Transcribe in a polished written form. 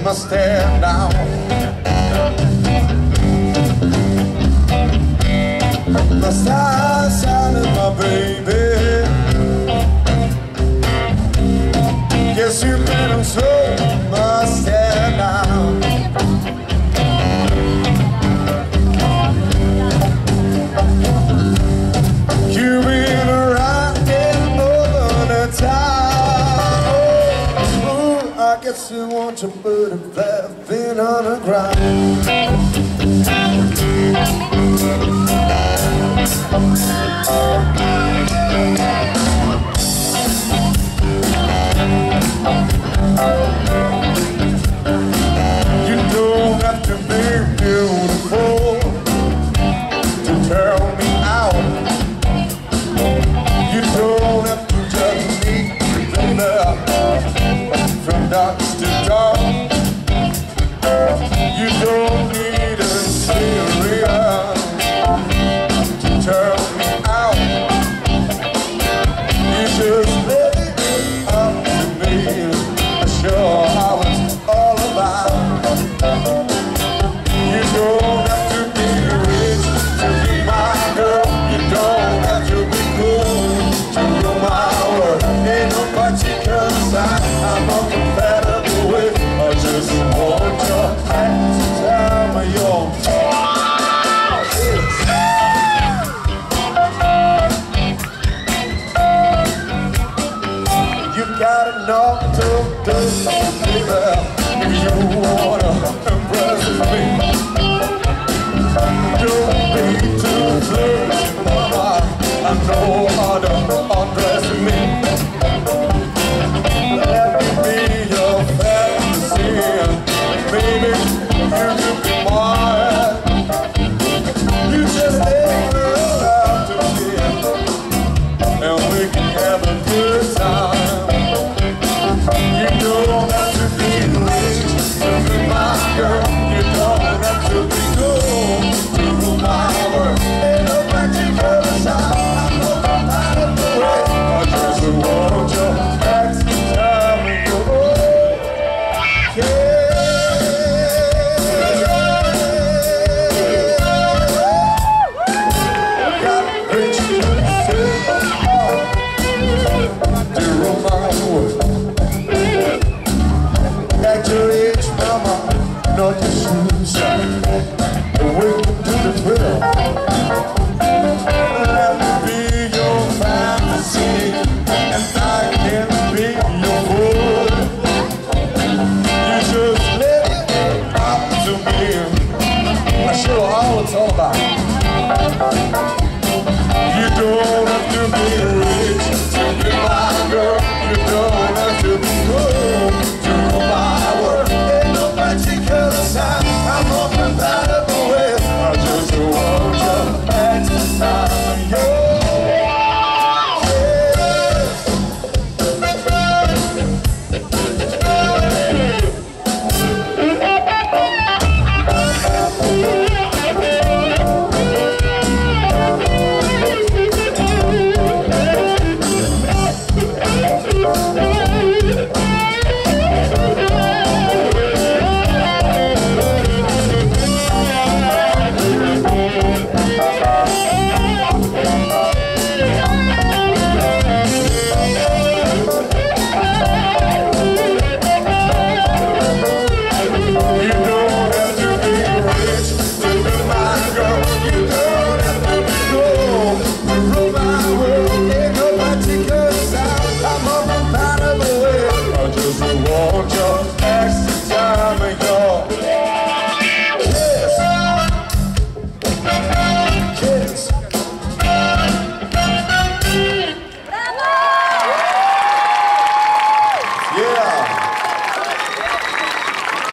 must stand down. The stars shining, my baby. Yes, you better so must stand down. You've been rocking over the town. Oh, I guess you want your butterfly been on the ground. You don't have to be beautiful to tell me out. You don't have to judge me from dusk to dawn. You don't need a serious to tell me out. You just let it up to me. I'm sure how it's all about. You don't have to be rich to be my girl. You don't have to be cool to rule my world. Ain't no particular sign I'm not compatible with. I just want your hand to tell me your you gotta know to do baby, if you wanna impress me. Don't be too flirty, mama. I know how to